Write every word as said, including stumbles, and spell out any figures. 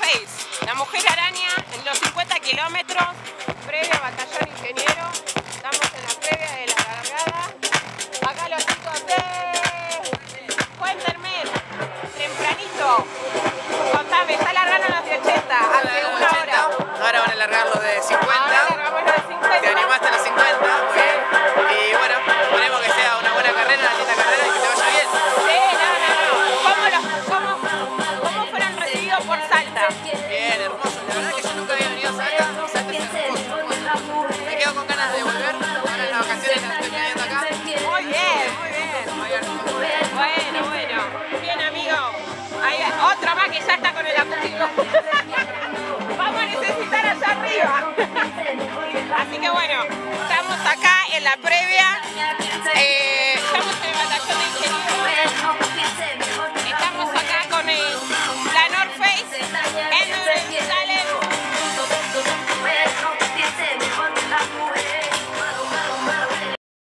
Face, la mujer araña en los cincuenta kilómetros, previa batallón ingeniero. Estamos en la previa de la largada. Acá los chicos de... Cuéntenme, tempranito. Contame, está largando los de ochenta, hace una hora. Ahora van a largar los de cincuenta. Ahora largamos los de cincuenta. Te animaste a los cincuenta, muy bien. Y bueno, esperemos que sea una buena carrera, una linda carrera y que te vaya bien. Sí, no, no, no. ¿Cómo, los, cómo, cómo fueron recibidos por Salta? Bien, hermoso. La verdad que yo nunca había venido a Salta. Salta es hermoso, hermoso. Me quedo con ganas de volver. Ahora en las vacaciones las estoy viviendo acá. Muy bien, muy bien. Bueno, bueno. Bien, amigo. Hay otro más que ya está con el acústico. Vamos a necesitar allá arriba. Así que bueno, estamos acá en la previa. Eh,